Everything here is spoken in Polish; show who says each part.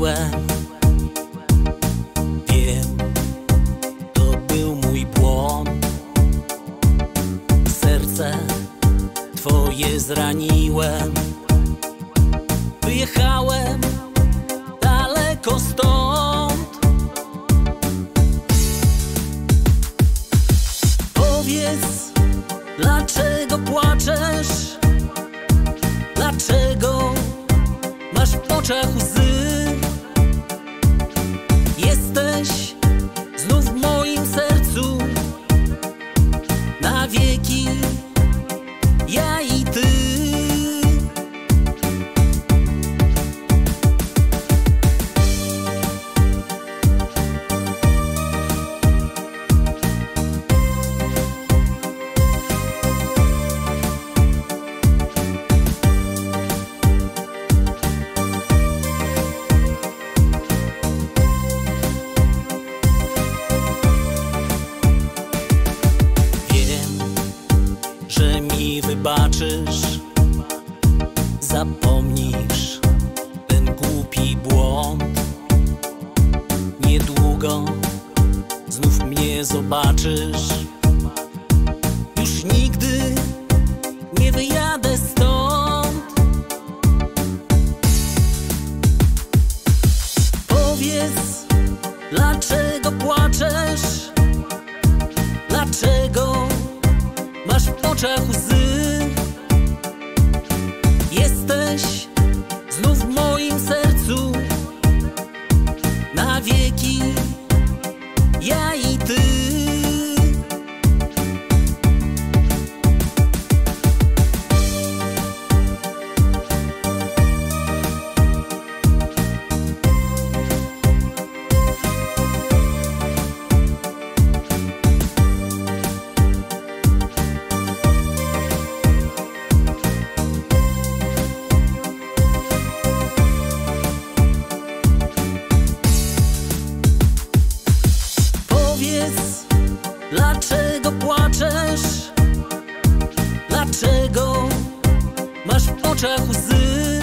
Speaker 1: zraniłem. Wiem, to był mój błąd. Serce twoje zraniłem. Wyjechałem daleko stąd. Powiedz, dlaczego płaczesz? Dlaczego masz w oczach łzy? Jesteś znów w moim sercu na wieki, ja i ty. Że mi wybaczysz, zapomnisz ten głupi błąd. Niedługo znów mnie zobaczysz. Już nigdy nie wyjadę stąd. Powiedz, dlaczego płaczesz? Dlaczego masz w oczach łzy? Jesteś znów w moim sercu na wieki, ja i ty. Powiedz, dlaczego płaczesz? Dlaczego masz w oczach łzy?